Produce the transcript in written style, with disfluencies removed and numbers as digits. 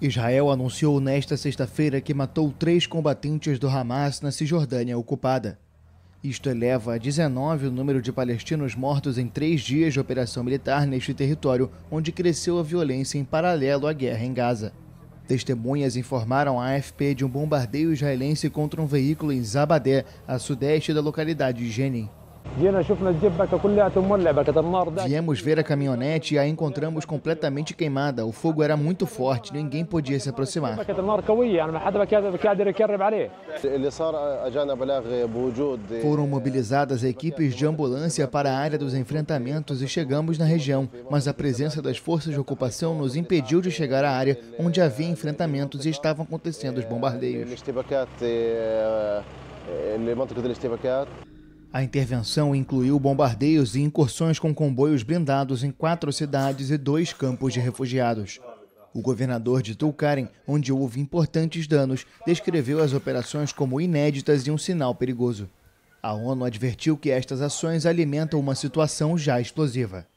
Israel anunciou nesta sexta-feira que matou 3 combatentes do Hamas na Cisjordânia ocupada. Isto eleva a 19 o número de palestinos mortos em 3 dias de operação militar neste território, onde cresceu a violência em paralelo à guerra em Gaza. Testemunhas informaram à AFP de um bombardeio israelense contra um veículo em Zabadé, a sudeste da localidade de Jenin. Viemos ver a caminhonete e a encontramos completamente queimada. O fogo era muito forte, ninguém podia se aproximar. Foram mobilizadas equipes de ambulância para a área dos enfrentamentos e chegamos na região, mas a presença das forças de ocupação nos impediu de chegar à área onde havia enfrentamentos e estavam acontecendo os bombardeios. A intervenção incluiu bombardeios e incursões com comboios blindados em 4 cidades e 2 campos de refugiados. O governador de Tulkarem, onde houve importantes danos, descreveu as operações como inéditas e um sinal perigoso. A ONU advertiu que estas ações alimentam uma situação já explosiva.